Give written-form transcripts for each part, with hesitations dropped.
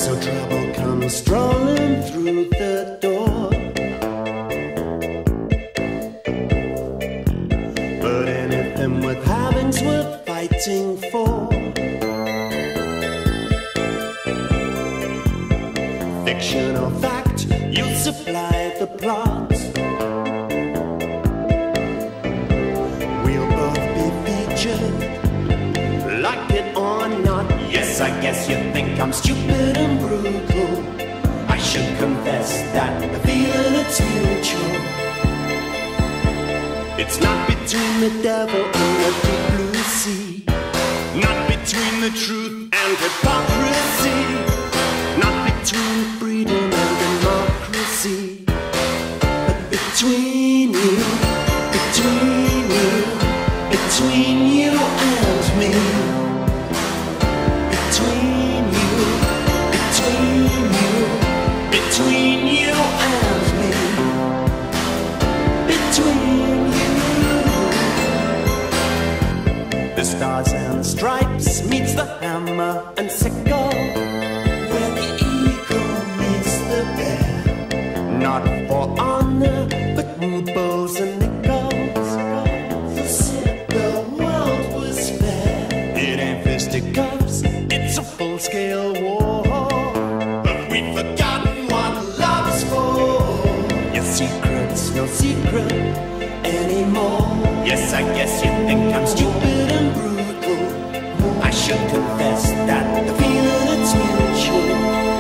So trouble comes strolling through the door. But anything with having's worth fighting for. Fiction or fact, you supply the plot. We'll both be featured, like it or not. Yes, I guess you think I'm stupid and brutal. I should confess that the feeling it's mutual. It's not between the devil and the deep blue sea. Not between the truth and hypocrisy. Not between freedom and democracy. But between you, between you, between you and me. Between you, between you, between you and me. Between you. The stars and stripes meets the hammer and sickle. Where the eagle meets the bear. Not for honor, but rubles and nickels. For said the world was fair. It ain't fisticuffs, it's a full-scale war. But we've forgotten what love's for. Your secret's no secret anymore. Yes, I guess you think I'm stupid and brutal. I should confess that the feeling it's mutual.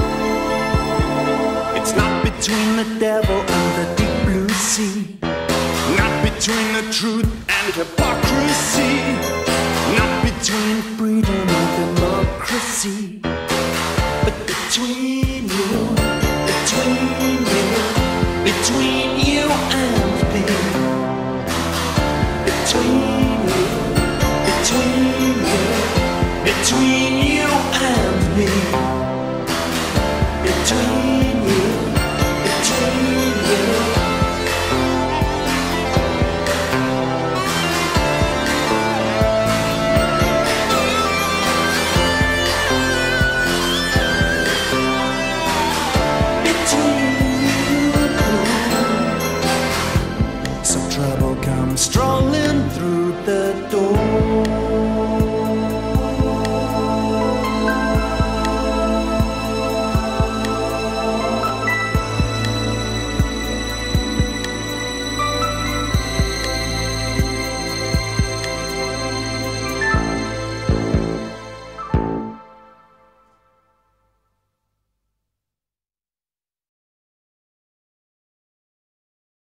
It's not between the devil and the deep blue sea. Not between the truth and hypocrisy. Not between freedom and democracy. But between you, between you, between you and me. Between you, between you, between you and me. Between